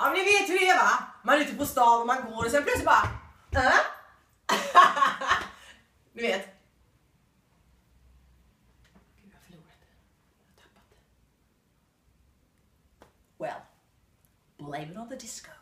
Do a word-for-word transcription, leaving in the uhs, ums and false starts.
Ja, men ni vet hur det är, va? Man är ute på stan och man går och sen plötsligt bara... Äh? Ni vet. Gud, jag har förlorat det. Jag har tappat det. Well, blame it on the disco.